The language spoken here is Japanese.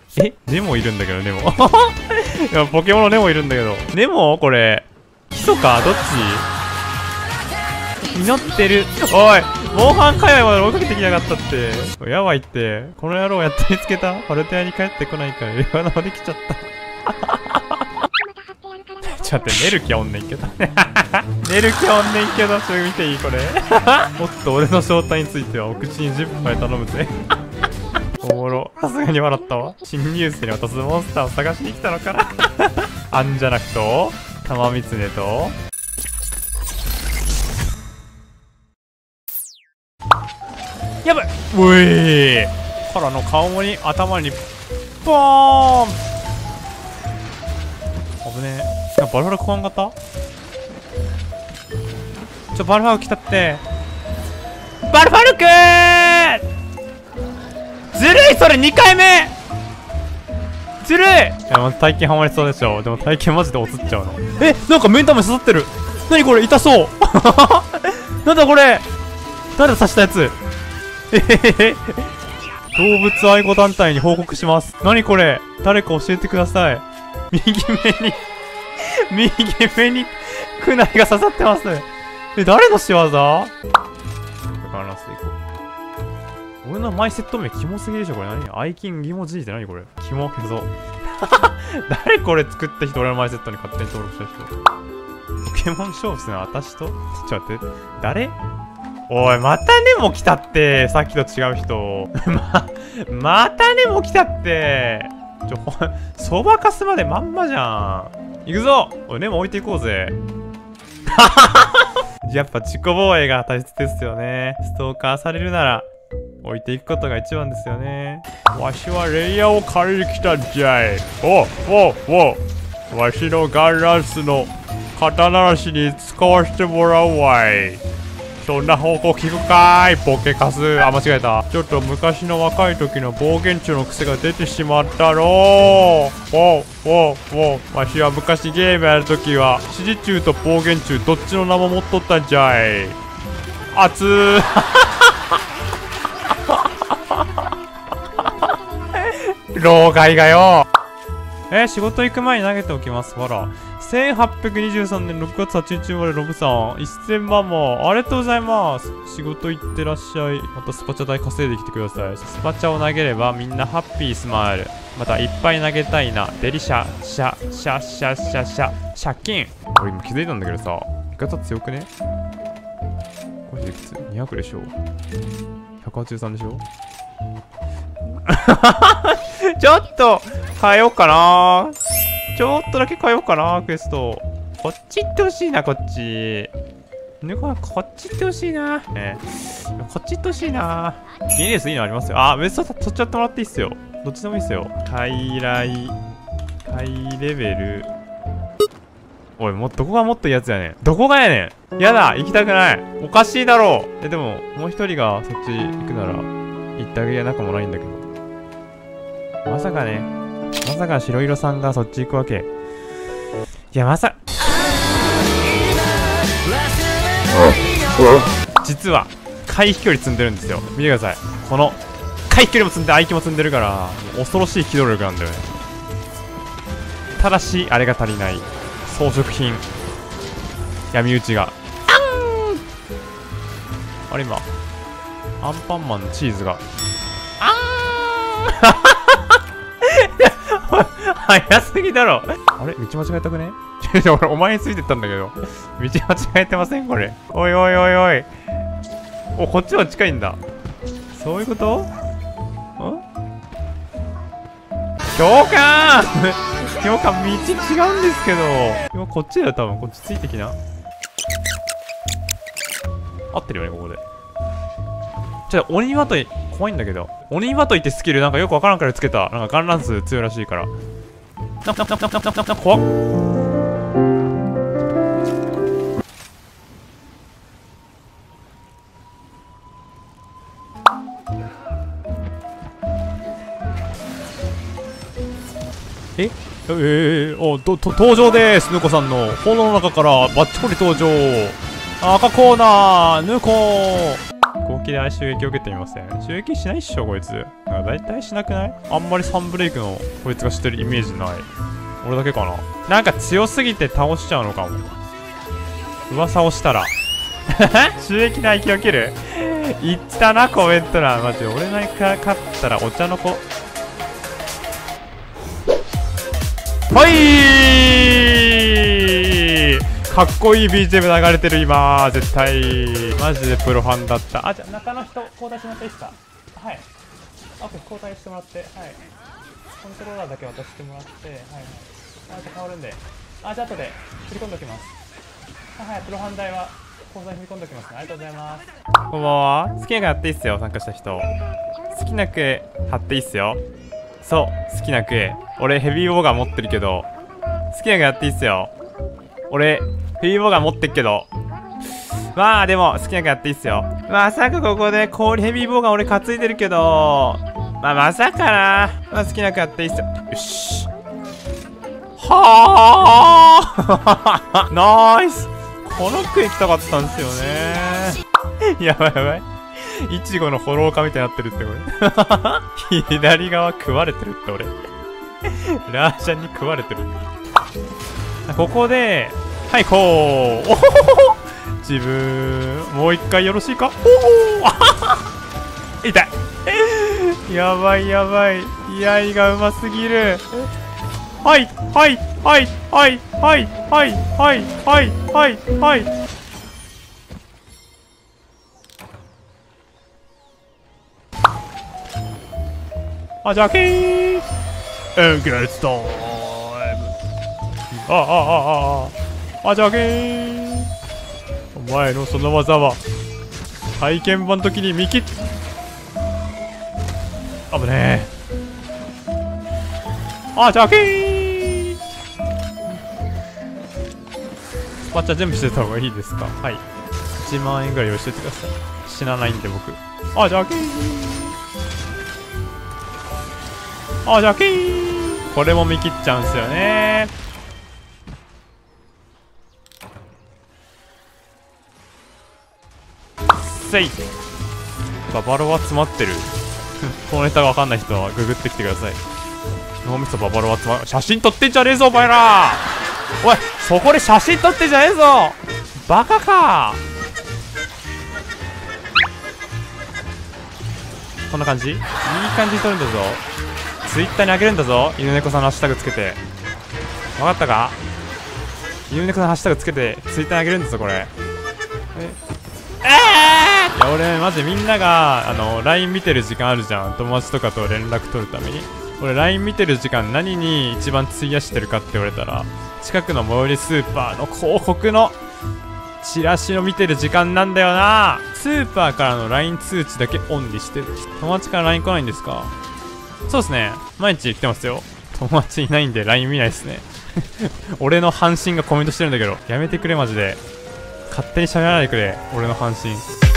ネモいるんだけど、ネモ。いや、ポケモンのネモいるんだけど。ネモこれ。基礎かどっち祈ってる。おいモンハン界隈まで追いかけてきやがったって。やばいって。この野郎やっと見つけた。パルテアに帰ってこないからレバナまで来ちゃった。ちょっと待って、寝る気はおんねんけど。寝る気はおんねんけど、ちょっと見ていいこれ。もっと俺の正体についてはお口に10杯頼むぜ。おもろ。さすがに笑ったわ。新入生に渡すモンスターを探しに来たのかな。アンジャナクと玉ミツネとやばい。おいからの顔に頭にボーン。危ねえ。バルファル怖んかった。バルファル来たって。バルファルくーずるい。それ2回目ずるい。いや、まず体験ハマりそうでしょ。でも体験マジで落ちっちゃうの。なんか目ん玉刺さってる。なにこれ痛そう。なんだこれ。誰だ刺したやつ。動物愛護団体に報告します。なにこれ。誰か教えてください。右目にクナイが刺さってます。誰の仕業。バランスでいこう。俺のマイセット名キモすぎでしょこれ。何アイキンギモ G って何これ。キモけど。誰これ作った人。俺のマイセットに勝手に登録した人。ポケモン勝負するの私と。ちょっと待って。誰。おいまたネモ来たって。さっきと違う人。またネモ来たって。そばかすまでまんまじゃん。行くぞ。おいネモ置いていこうぜ。やっぱ自己防衛が大切ですよね。ストーカーされるなら置いていくことが一番ですよね。わしはレイヤーを借りに来たんじゃい。わしのガンランスの肩慣らしに使わせてもらうわい。そんな方向聞くかーいボケカス。あ、間違えた。ちょっと昔の若い時の暴言中の癖が出てしまったろー。わしは昔ゲームやるときは指示中と暴言中どっちの名も持っとったんじゃい。熱ー。老害がよ。仕事行く前に投げておきます。ほら。1823年6月8日生まれロブさん。1000万も。ありがとうございます。仕事行ってらっしゃい。またスパチャ代稼いできてください。スパチャを投げればみんなハッピースマイル。またいっぱい投げたいな。デリシャ、借金。俺今気づいたんだけどさ。味方強くね。これいくつ ?200 でしょ ?183 でしょ。ちょっと変えようかな。ちょっとだけ変えようかな。クエストこっち行ってほしいな。こっちこっち行ってほしいな。こっち行ってほしいな。ギネスいいのありますよ。あ、別に取っちゃってもらっていいっすよ。どっちでもいいっすよ。ハイレベル。おいどこがもっといいやつやねん。どこがやねん。やだ行きたくない。おかしいだろう。でももう一人がそっち行くなら行ってあげやなくもないんだけど。まさか白色さんがそっち行くわけ。いや実は回避距離積んでるんですよ。見てください。この回避距離も積んで、合気も積んでるから恐ろしい機動力なんだよね。ただしあれが足りない。装飾品闇討ちがあれ。今アンパンマンのチーズが早すぎだろ。あれ道間違えたくね。俺お前についてったんだけど道間違えてませんこれ。おい。お、こっちは近いんだ。そういうこと？教官道違うんですけど。今こっちだよ多分。こっちついてきな。合ってるよねここで。ちょっと鬼まとい怖いんだけど。鬼まといってスキルなんかよくわからんからつけた。なんかガンランス強いらしいから。怖っ。登場でーす。ヌコさんの炎の中からバッチコリ登場。赤コーナーヌコー。合計撃で襲撃を受けてみません。襲撃しないっしょこいつ。なんか大体しなくない？あんまりサンブレイクのこいつがしてるイメージない。俺だけかな。なんか強すぎて倒しちゃうのかも。噂をしたら襲撃の息を切る言ったなコメント欄。マジで俺なんか勝ったらお茶の子。はいかっこいい BGM 流れてる今。絶対マジでプロファンだった。あ、じゃあ中の人交代してもらっていいですか？はい。あと交代してもらって、はい。コントローラーだけ渡してもらって、はいはい。あと変わるんで。あ、じゃあ後で振り込んでおきます。はい、プロファン代は口座に振り込んでおきますね。ありがとうございます。こんばんは。好きな句貼っていいっすよ、参加した人。好きな句貼っていいっすよ。そう、好きな句。俺ヘビーボーガー持ってるけど、好きな句やっていいっすよ。俺ヘビーボーガー持ってっけど、まあでも好きな句やっていいっすよ。まさかここで氷ヘビーボーガー俺担いでるけど、まあまさかな。まあ好きな句やっていいっすよ。よし。はあナイス。この句行きたかったんですよね。やばいやばい。イチゴのフォロー化みたいになってるってこれ。左側食われてるって俺。ラージャンに食われてる。ここで、はい、こう。おほほほ自分、もう一回よろしいか？おお痛い。やばいやばい。居合がうますぎる。はいはいはいはいはいはいはいはいはいはい。あ、じゃあけーエンゲージタイム。あじゃあけーお前のその技は体験版の時に見切っあぶねえ。あじゃあけースパチャ準備してた方がいいですか？はい、1万円ぐらい用意しておいてください。死なないんで僕。あじゃあけーあじゃあけーこれも見切っちゃうんすよね。せいババロは詰まってるこのネタが分かんない人はググってきてください。脳みそババロは詰まる。写真撮ってんじゃねえぞお前ら。おいそこで写真撮ってんじゃねえぞバカか。こんな感じいい感じに撮るんだぞ。ツイッターにあげるんだぞ。犬猫さんのハッシュタグつけて。分かったか？犬猫さんのハッシュタグつけてツイッターにあげるんだぞこれ。いや俺マジみんながLINE 見てる時間あるじゃん。友達とかと連絡取るために。俺 LINE 見てる時間何に一番費やしてるかって言われたら、近くの最寄りスーパーの広告のチラシを見てる時間なんだよな。スーパーからの LINE 通知だけオンにしてる。友達から LINE 来ないんですか？そうですね、毎日来てますよ。友達いないんで LINE 見ないですね俺の半身がコメントしてるんだけどやめてくれマジで。勝手に喋らないでくれ俺の半身。